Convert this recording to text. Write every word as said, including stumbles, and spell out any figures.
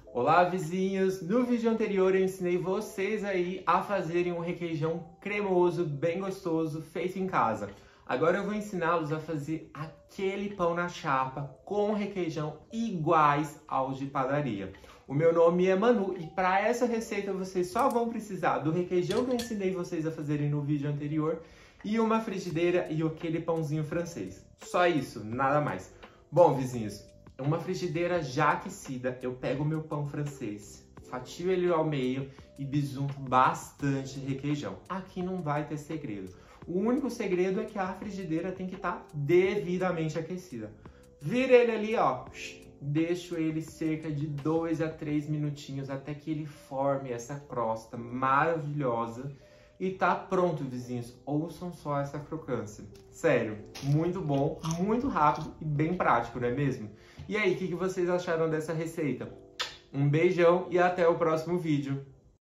Olá, vizinhos! No vídeo anterior eu ensinei vocês aí a fazerem um requeijão cremoso, bem gostoso, feito em casa. Agora eu vou ensiná-los a fazer aquele pão na chapa com requeijão iguais aos de padaria. O meu nome é Manu e para essa receita vocês só vão precisar do requeijão que eu ensinei vocês a fazerem no vídeo anterior e uma frigideira e aquele pãozinho francês. Só isso, nada mais. Bom, vizinhos, uma frigideira já aquecida, eu pego o meu pão francês, fatio ele ao meio e bisunto bastante requeijão. Aqui não vai ter segredo. O único segredo é que a frigideira tem que estar devidamente aquecida. Vira ele ali, ó. Deixo ele cerca de dois a três minutinhos até que ele forme essa crosta maravilhosa. E tá pronto, vizinhos. Ouçam só essa crocância. Sério, muito bom, muito rápido e bem prático, não é mesmo? E aí, o que vocês acharam dessa receita? Um beijão e até o próximo vídeo.